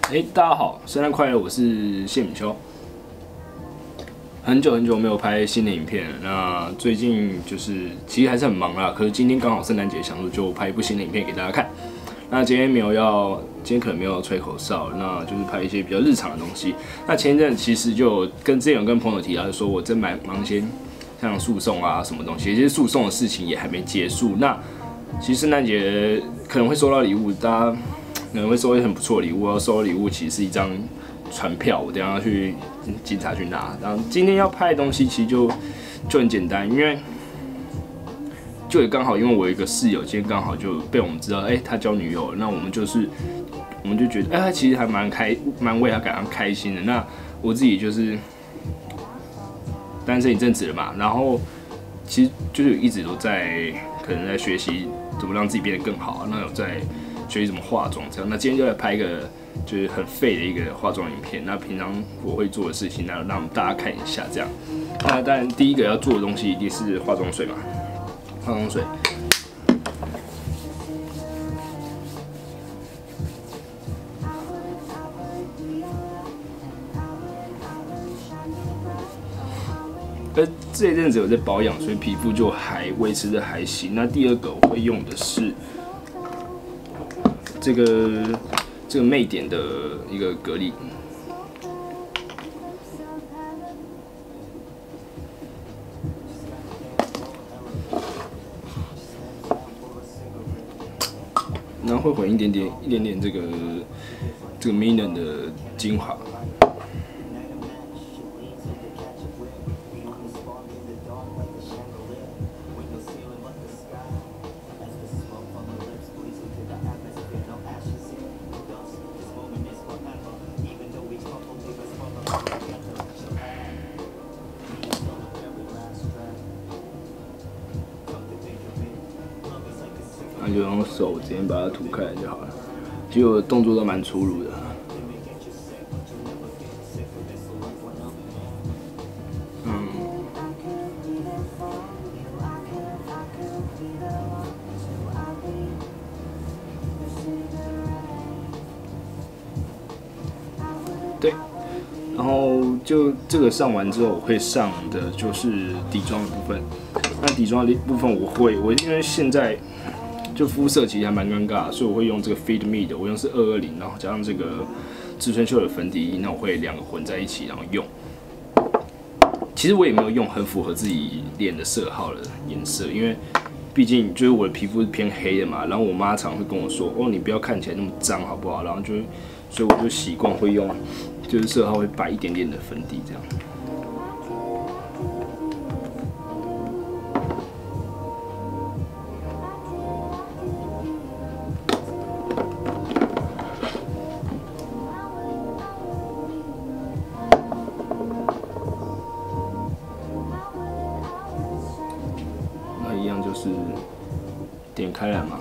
大家好，圣诞快乐！我是谢敏秋。很久没有拍新的影片了，那最近其实还是很忙啦。可是今天刚好圣诞节，想说就拍一部新的影片给大家看。那今天可能没有要吹口哨，那就是拍一些比较日常的东西。那前一阵其实就之前有跟朋友提到，就说我正忙一些像诉讼啊什么东西，其实诉讼的事情也还没结束。那其实圣诞节可能会收到礼物，大家可能会收到很不错的礼物。要收到礼物其实是一张船票，我等一下要去警察局拿。然后今天要拍的东西其实就很简单，因为就也刚好，因为我有一个室友，今天刚好就被我们知道，他交女友了。那我们就觉得，他其实还蛮为他感到开心的。那我自己就是单身一阵子了嘛，然后其实就是一直都可能在学习怎么让自己变得更好。那有在学习怎么化妆这样。那今天就来拍一个就是很废的一个化妆影片。那平常我会做的事情，那让大家看一下这样。那当然第一个要做的东西一定是化妆水嘛。化妆水，这一阵子有在保养，所以皮肤就还维持的还行。那第二个我会用的是这个魅点的一个蛤蜊。然后会混一点点这个 Minion 的精华，那就用手直接把它涂开来就好了。其实我的动作都蛮粗鲁的。对。然后就这个上完之后，我会上的就是底妆的部分。那底妆的部分我因为现在就肤色其实还蛮尴尬的，所以我会用这个 Fit Me 的，我用是220，然后加上这个植村秀的粉底液，那我会两个混在一起，然后用。其实我也没有用很符合自己脸的色号的颜色，因为毕竟就是我的皮肤是偏黑的嘛，然后我妈常会跟我说，你不要看起来那么脏好不好？然后所以我就习惯会用，就是色号会摆一点点的粉底这样。一样就是点开来嘛，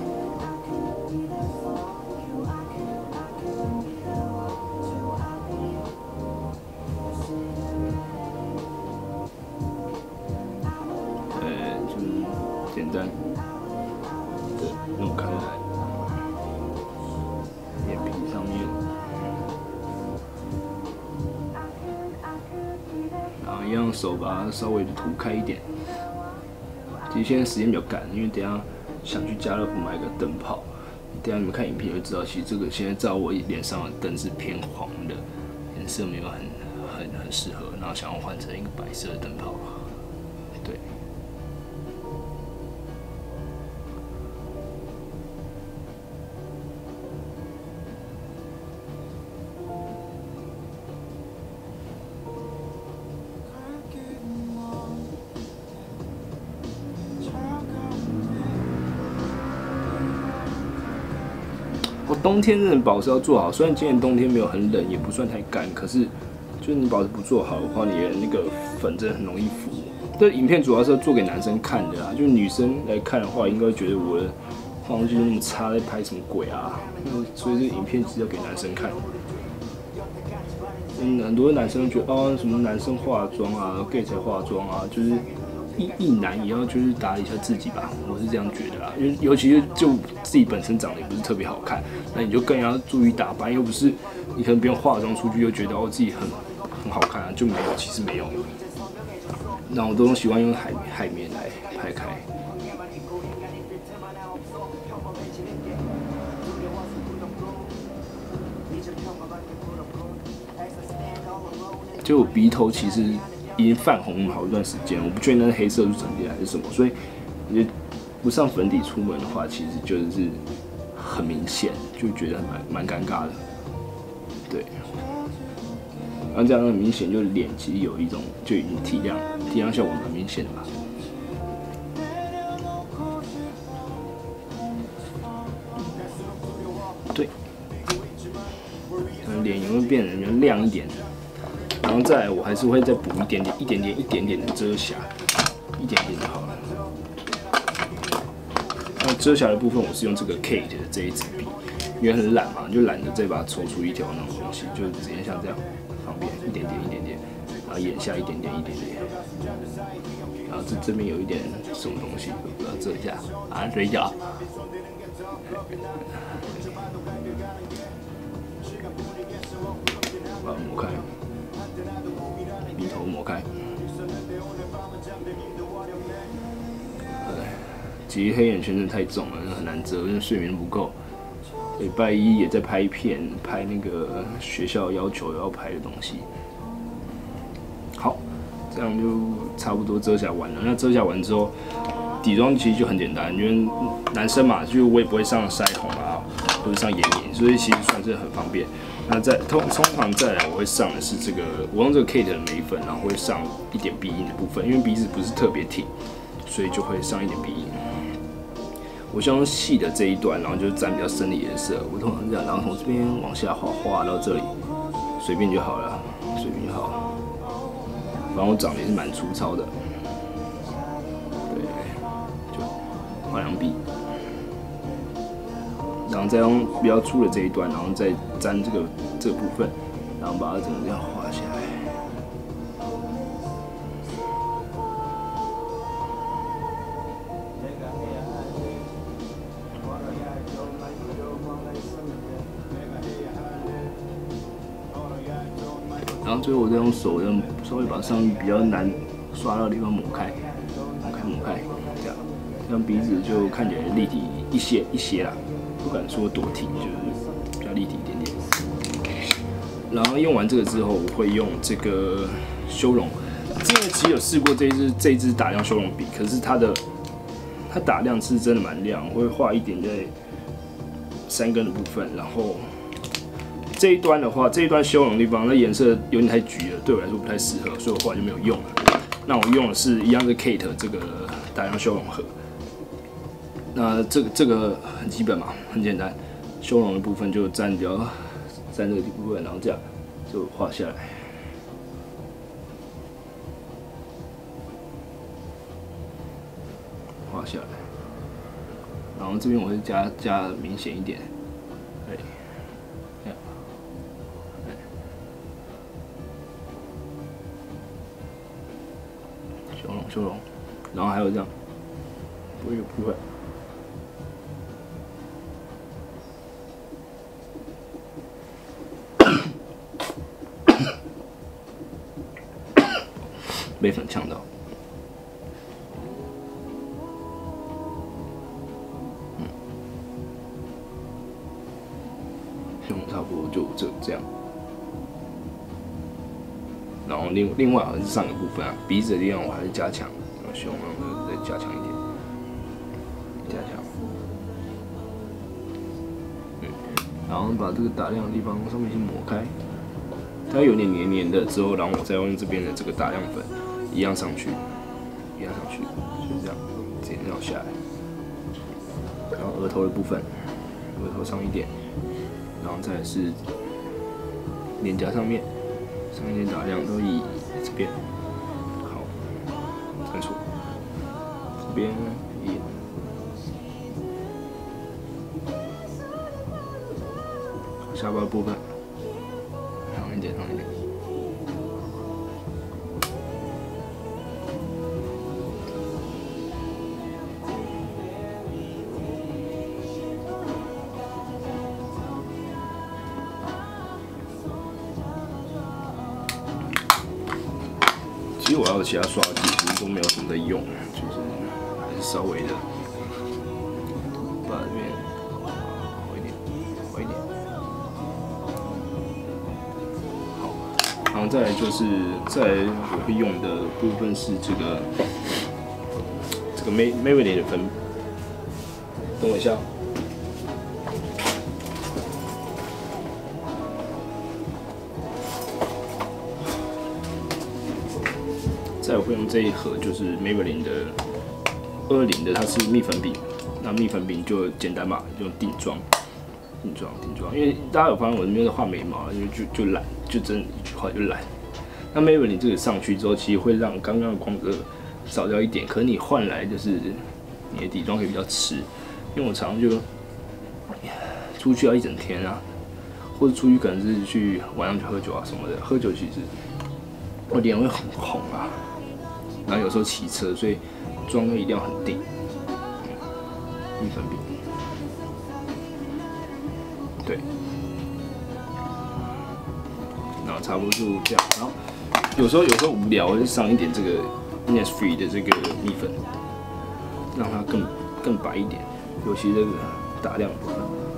就是简单的弄开来，眼皮上面，然后一样手把它稍微的涂开一点。其实现在时间比较赶，因为等一下想去家乐福买个灯泡。等一下你们看影片就知道，其实这个现在照我脸上的灯是偏黄的，颜色没有很适合，然后想要换成一个白色的灯泡。对。我冬天真的保湿要做好，虽然今年冬天没有很冷，也不算太干，可是就是你保湿不做好的话，你的那个粉真的很容易浮。这影片主要是要做给男生看的啦，就是女生来看的话，应该会觉得我的化妆技术那么差，在拍什么鬼啊？所以这影片是要给男生看。很多男生觉得什么男生化妆啊 ，gay 才化妆啊，就是一男也要就是打理一下自己吧，我是这样觉得啦。因为尤其是就自己本身长得也不是特别好看，那你就更要注意打扮，又不是你可能不用化妆出去又觉得自己很好看啊，就没有，其实没有。那我都喜欢用海绵来拍开。就我鼻头其实已经泛红好一段时间，我不确定那是黑色素沉淀还是什么，所以你不上粉底出门的话，其实就是很明显，就觉得蛮尴尬的。对，然后这样很明显，就脸其实有一种就已经提亮效果蛮明显的吧。对，脸也会变得比较亮一点。然后再来，我还是会再补一点点的遮瑕，一点点就好了。那遮瑕的部分，我是用这个 Kate 的这一支笔，因为很懒嘛，就懒得再把它抽出一条那种东西，就直接像这样方便，一点点，然后眼下一点点，然后这边有一点什么东西，我要遮一下啊，嘴角。把它抹开。鼻头抹开。其实黑眼圈真的太重了，很难遮，因为睡眠不够。礼拜一也在拍片，拍那个学校要求要拍的东西。好，这样就差不多遮瑕完了。那遮瑕完之后，底妆其实就很简单，因为男生嘛，就我也不会上腮红啊，或者上眼影，所以其实算是很方便。那通常再来，我会上的是这个，我用这个 Kate 的眉粉，然后会上一点鼻影的部分，因为鼻子不是特别挺，所以就会上一点鼻影。我先用细的这一段，然后就沾比较深的颜色。我通常是这样，然后从这边往下画到这里，随便就好了，随便就好。反正我长得也是蛮粗糙的，对，就画两笔。然后再用比较粗的这一段，然后再沾这个部分，然后把它整个这样画下来。然后最后我再用手稍微把上面比较难刷到的地方抹开，这样鼻子就看起来立体一些啦。不敢说多挺，就是比较立体一点点。然后用完这个之后，我会用这个修容。之前其实有试过这一支打亮修容笔，可是它打亮是真的蛮亮，我会画一点在山根的部分。然后这一端的话，这一端修容的地方，那颜色有点太橘了，对我来说不太适合，所以我后来就没有用了。那我用的是一样是 Kate 这个打亮修容盒。那这个很基本嘛，很简单，修容的部分就沾这个部分，然后这样就画下来。画下来，然后这边我会加明显一点，对，这样，修容，然后还有这样，我有部分。被粉呛到，胸差不多就这样，然后另外好像是上个部分啊，鼻子的地方我还是加强，然后胸再加强一点，然后把这个打亮的地方上面先抹开，它有点黏黏的之后，然后我再用这边的这个打亮粉。一样上去，就是这样，直接这样下来。然后额头的部分，额头上一点，然后再来是脸颊上面，上一点打亮都以这边，好，删除，这边也，下巴的部分，上一点。 我要的其他刷具其实都没有什么在用，就是还是稍微的把这边好一点，好一点。好，然后再来就是我会用的部分是这个Maybelline 的粉，等我一下。再我会用这一盒，就是 Maybelline 的20的，它是蜜粉饼。那蜜粉饼就简单嘛，用定妆。因为大家有发现我这边在画眉毛，因为就懒，就真的一句话就懒。那 Maybelline 这个上去之后，其实会让刚刚的光泽少掉一点，可是你换来就是你的底妆可以比较持。因为我常常就出去要一整天啊，或者出去可能是去晚上去喝酒啊什么的，喝酒其实我脸会很红啊。然后有时候骑车，所以妆一定要很定。蜜粉饼，对，然后差不多就这样。然后有时候无聊，我就上一点这个 Innisfree 的这个蜜粉，让它更白一点，尤其这个打亮部分。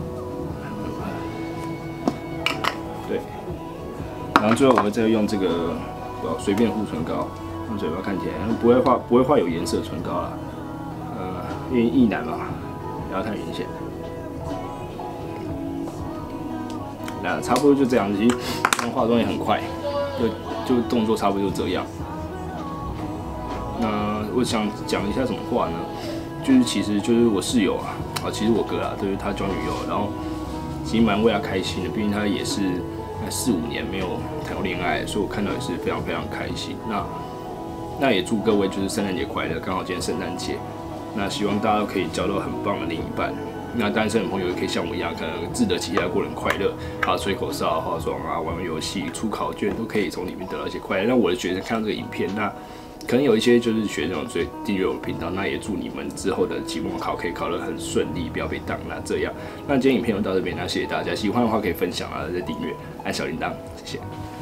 对，然后最后我会再用这个随便护唇膏。让嘴巴看起来不会画有颜色的唇膏啦，因为异男嘛，不要太明显。那差不多就这样子，其实化妆也很快，就动作差不多就这样。那我想讲一下什么话呢？就是其实就是我室友啊，其实我哥啊，对于他交女友，然后其实蛮为他开心的，毕竟他也是4、5年没有谈过恋爱，所以我看到也是非常非常开心。那也祝各位就是圣诞节快乐，刚好今天圣诞节，那希望大家都可以交到很棒的另一半。那单身的朋友也可以像我一样，可能自得其乐，过得很快乐，吹口哨、化妆啊、玩游戏、出考卷，都可以从里面得到一些快乐。那我的学生看到这个影片，那可能有一些就是学生所以订阅我的频道，那也祝你们之后的期末考可以考得很顺利，不要被当。那这样，那今天影片就到这边，那谢谢大家，喜欢的话可以分享啊，再订阅，按小铃铛，谢谢。